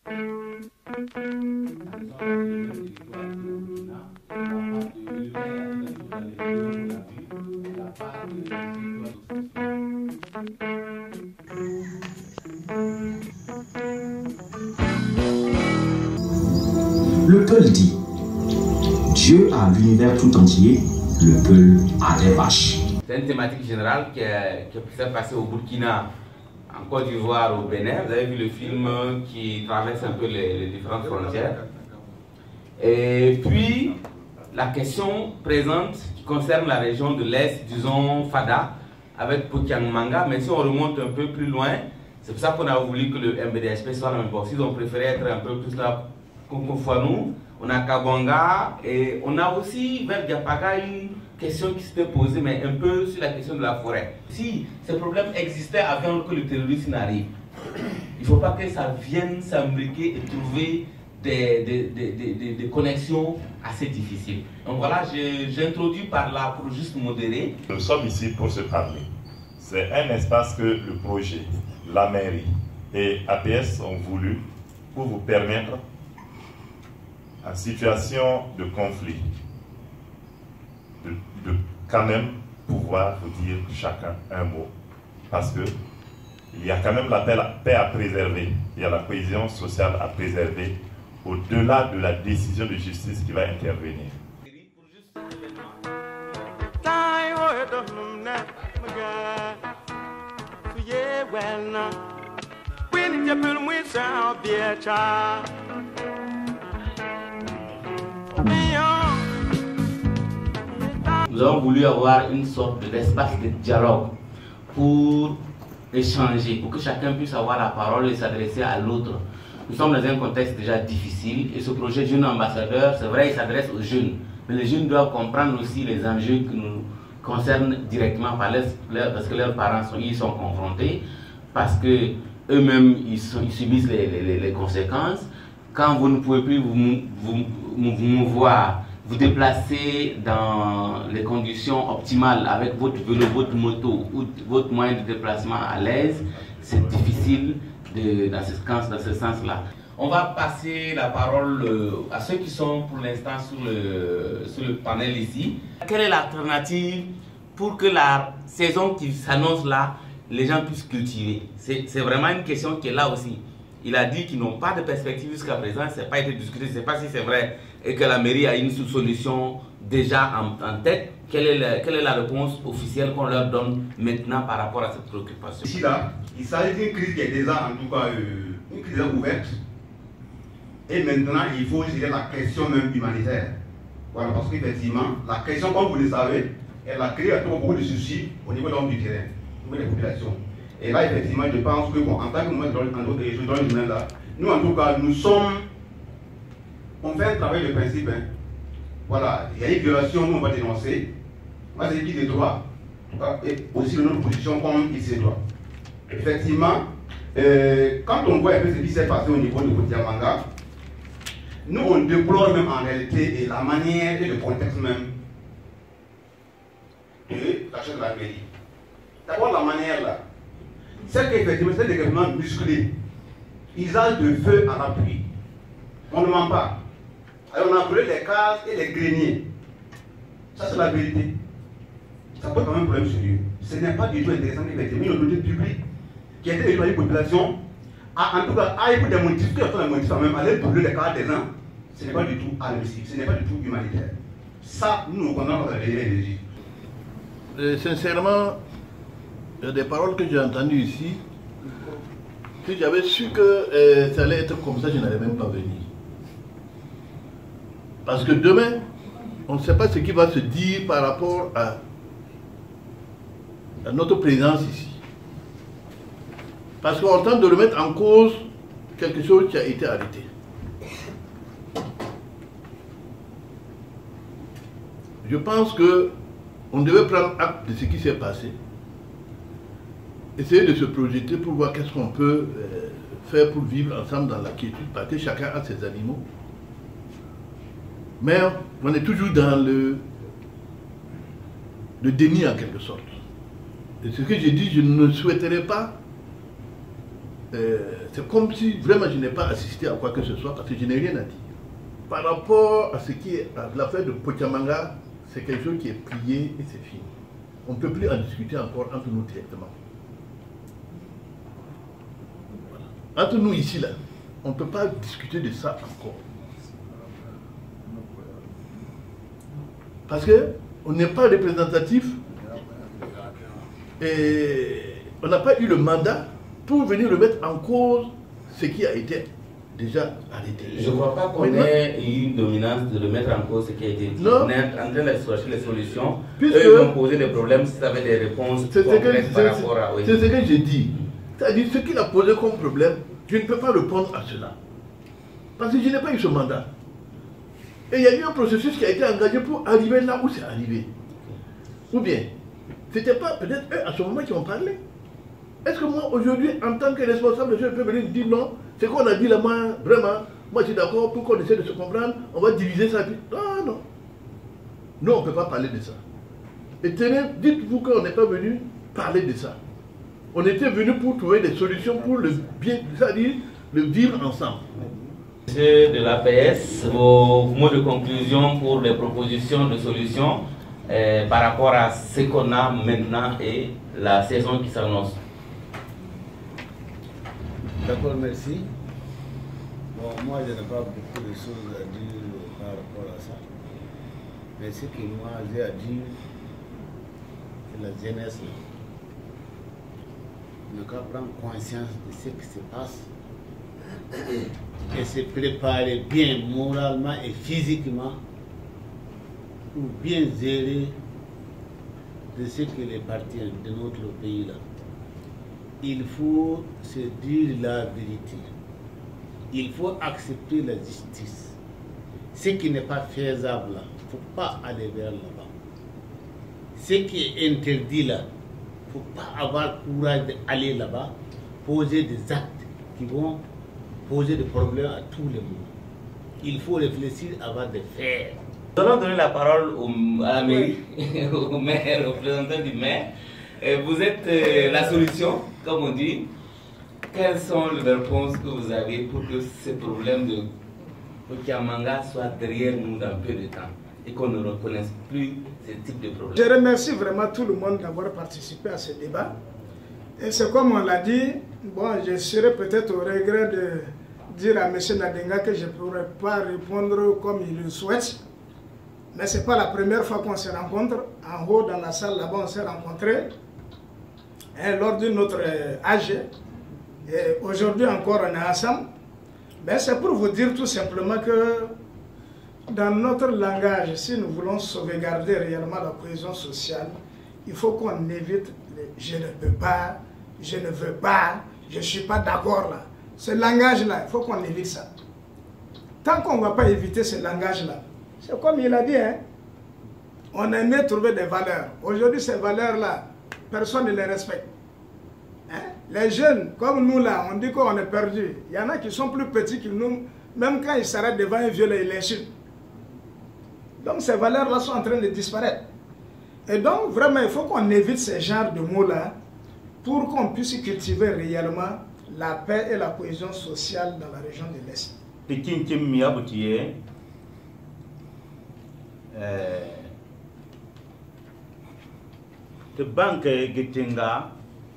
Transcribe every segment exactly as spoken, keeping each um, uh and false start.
Le Peul dit: Dieu a l'univers tout entier, le Peul a des vaches. C'est une thématique générale qui, est, qui s'est passée au Burkina, en Côte d'Ivoire, au Bénin. Vous avez vu le film qui traverse un peu les, les différentes frontières. Et puis, la question présente qui concerne la région de l'Est, disons Fada, avec Pokiang Manga. Mais si on remonte un peu plus loin, c'est pour ça qu'on a voulu que le M B D H P soit la même chose. Ils ont préféré être un peu plus là, Konkofanou, on a Kabanga, et on a aussi vers Diapaga une question qui s'était posée, mais un peu sur la question de la forêt. Si ce problème existait avant que le terrorisme n'arrive, il ne faut pas que ça vienne s'imbriquer et trouver des, des, des, des, des connexions assez difficiles. Donc voilà, j'introduis par là pour juste modérer. Nous sommes ici pour se parler. C'est un espace que le projet, la mairie et A P S ont voulu pour vous permettre, en situation de conflit, de, de quand même pouvoir vous dire chacun un mot. Parce que il y a quand même la paix à préserver, il y a la cohésion sociale à préserver, au-delà de la décision de justice qui va intervenir. Nous avons voulu avoir une sorte d'espace de dialogue pour échanger, pour que chacun puisse avoir la parole et s'adresser à l'autre. Nous sommes dans un contexte déjà difficile et ce projet Jeune Ambassadeur, c'est vrai, il s'adresse aux jeunes. Mais les jeunes doivent comprendre aussi les enjeux qui nous concernent directement par les, parce que leurs parents sont, ils sont confrontés, parce que eux-mêmes ils, ils subissent les, les, les conséquences. Quand vous ne pouvez plus vous, vous, vous, vous mouvoir, vous déplacer dans les conditions optimales avec votre vélo, votre moto ou votre moyen de déplacement à l'aise, c'est difficile de, dans ce, dans ce sens-là. On va passer la parole à ceux qui sont pour l'instant sur le, sur le panel ici. Quelle est l'alternative pour que la saison qui s'annonce là, les gens puissent cultiver? C'est vraiment une question qui est là aussi. Il a dit qu'ils n'ont pas de perspective jusqu'à présent, ça n'a pas été discuté, je ne sais pas si c'est vrai, et que la mairie a une solution déjà en, en tête. Quelle est, la, quelle est la réponse officielle qu'on leur donne maintenant par rapport à cette préoccupation? Ici, là, il s'agit d'une crise qui est déjà, en tout cas, euh, une crise ouverte. Et maintenant, il faut gérer la question même humanitaire. Voilà, parce qu'effectivement, la question, comme vous le savez, elle a créé beaucoup de soucis au niveau de l'homme du terrain, au niveau des populations. Et là, effectivement, je pense que, bon, en tant que moi, dans le domaine là, nous, en tout cas, nous sommes, on fait un travail de principe. Hein. Voilà, il y a une violation, nous, on va dénoncer. Moi, c'est qui des droits, et aussi de notre position comme il se doit. Effectivement, euh, quand on voit un peu ce qui s'est passé au niveau de Koutiamanga, nous, on déplore même en réalité et la manière et le contexte même de l'action de la mairie. D'abord, la manière là. C'est qu'effectivement, c'est des gouvernements musclés. Usage de feu à l'appui. On ne ment pas. Alors, on a brûlé les cases et les greniers. Ça, c'est la vérité. Ça pose quand même un problème sérieux. Ce n'est pas du tout intéressant qu'effectivement, une autorité publique qui a été élue par une population, a, en tout cas, a eu des motifs, qui ont des motifs même, aller brûler les cases des gens. Ce n'est pas du tout admissible, ce n'est pas du tout humanitaire. Ça, nous, nous condamnons la vérité. Euh, sincèrement, il y a des paroles que j'ai entendues ici. Si j'avais su que euh, ça allait être comme ça, je n'allais même pas venir. Parce que demain, on ne sait pas ce qui va se dire par rapport à, à notre présence ici. Parce qu'on tente de remettre en cause quelque chose qui a été arrêté. Je pense qu'on devait prendre acte de ce qui s'est passé. Essayer de se projeter pour voir qu'est-ce qu'on peut euh, faire pour vivre ensemble dans la quiétude, parce que chacun a ses animaux. Mais on est toujours dans le, le déni en quelque sorte. Et ce que j'ai dit, je ne souhaiterais pas euh, c'est comme si vraiment je n'ai pas assisté à quoi que ce soit parce que je n'ai rien à dire. Par rapport à ce qui est à l'affaire de Pochamanga, c'est quelque chose qui est plié et c'est fini. On ne peut plus en discuter encore entre nous directement. Voilà. Entre nous ici, là, on ne peut pas discuter de ça encore. Parce qu'on n'est pas représentatif et on n'a pas eu le mandat pour venir remettre en cause ce qui a été déjà arrêté. Je ne crois pas qu'on ait eu une dominance de remettre en cause ce qui a été dit. Non. On est en train de chercher les solutions. Puisque eux, ils ont posé des problèmes si ça avait des réponses concrètes par rapport à... Oui. C'est ce que j'ai dit. C'est-à-dire, ce qu'il a posé comme problème, je ne peux pas répondre à cela. Parce que je n'ai pas eu ce mandat. Et il y a eu un processus qui a été engagé pour arriver là où c'est arrivé. Ou bien, ce n'était pas peut-être eux à ce moment qui ont parlé. Est-ce que moi, aujourd'hui, en tant que responsable, je peux venir dire non, ce qu'on a dit là, moi, vraiment, moi je suis d'accord pour qu'on essaie de se comprendre, on va diviser ça. Non, non. Nous, on ne peut pas parler de ça. Et tenez, dites-vous qu'on n'est pas venu parler de ça. On était venu pour trouver des solutions pour le bien, c'est-à-dire le vivre ensemble. Monsieur de l'A P S, vos mots de conclusion pour les propositions de solutions euh, par rapport à ce qu'on a maintenant et la saison qui s'annonce. D'accord, merci. Bon, moi, je n'ai pas beaucoup de choses à dire par rapport à ça. Mais ce que moi, j'ai à dire, c'est la jeunesse ne doit prendre conscience de ce qui se passe et se préparer bien moralement et physiquement pour bien gérer de ce qui les appartient de notre pays là. Il faut se dire la vérité. Il faut accepter la justice. Ce qui n'est pas faisable là, il ne faut pas aller vers là-bas. Ce qui est interdit là, il ne faut pas avoir le courage d'aller là-bas, poser des actes qui vont poser des problèmes à tout le monde. Il faut réfléchir avant de faire. Nous allons donner la parole au, à la mairie, au maire, au représentant du maire. Et vous êtes euh, la solution, comme on dit. Quelles sont les réponses que vous avez pour que ce problème de Pochamanga soit derrière nous dans peu de temps et qu'on ne reconnaisse plus ce type de problème? Je remercie vraiment tout le monde d'avoir participé à ce débat. Et c'est comme on l'a dit, bon, je serais peut-être au regret de dire à M. Nadenga que je ne pourrais pas répondre comme il le souhaite. Mais ce n'est pas la première fois qu'on se rencontre. En haut, dans la salle, là-bas, on s'est rencontrés hein, lors d'une autre A G. Et aujourd'hui encore, on est ensemble. Ben, c'est pour vous dire tout simplement que dans notre langage, si nous voulons sauvegarder réellement la cohésion sociale, il faut qu'on évite les « je ne peux pas »,« je ne veux pas »,« je ne suis pas d'accord » là. Ce langage-là, il faut qu'on évite ça. Tant qu'on ne va pas éviter ce langage-là, c'est comme il a dit, hein, on aimait trouver des valeurs. Aujourd'hui, ces valeurs-là, personne ne les respecte. Hein? Les jeunes, comme nous là, on dit qu'on est perdu. Il y en a qui sont plus petits que nous, même quand ils s'arrêtent devant un vieux, ils l'insultent. Donc ces valeurs-là sont en train de disparaître. Et donc vraiment, il faut qu'on évite ce genre de mots-là pour qu'on puisse cultiver réellement la paix et la cohésion sociale dans la région de l'Est. De banque Getenga.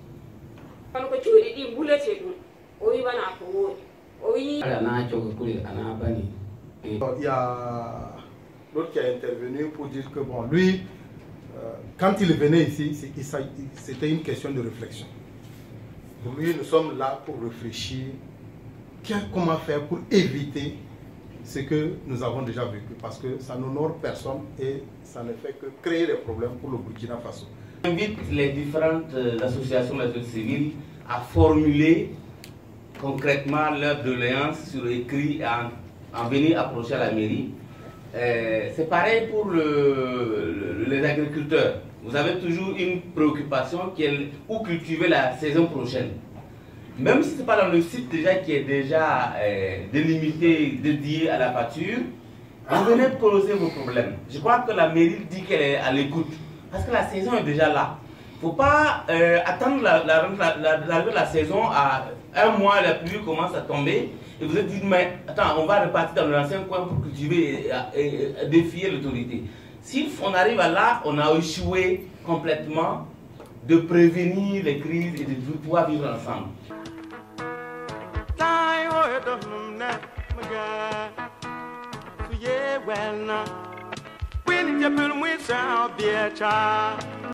Il y a l'autre qui a intervenu pour dire que bon, lui, euh, quand il venait ici, c'était une question de réflexion. Pour lui, nous sommes là pour réfléchir comment faire pour éviter ce que nous avons déjà vécu, parce que ça n'honore personne et ça ne fait que créer des problèmes pour le Burkina Faso. J'invite les différentes associations de la société civile à formuler concrètement leurs doléances sur écrit et en, en venir approcher à la mairie. Euh, C'est pareil pour le, le, les agriculteurs. Vous avez toujours une préoccupation qui est où cultiver la saison prochaine. Même si ce n'est pas dans le site déjà qui est déjà euh, délimité, dédié à la pâture, vous venez poser vos problèmes. Je crois que la mairie dit qu'elle est à l'écoute. Parce que la saison est déjà là. Il ne faut pas euh, attendre l'arrivée la, la, la, la, la saison à un mois, la pluie commence à tomber, et vous êtes dit, mais attends, on va repartir dans l'ancien coin pour cultiver et, et, et défier l'autorité. Si on arrive à là, on a échoué complètement de prévenir les crises et de pouvoir vivre ensemble. When you put me down, be a child.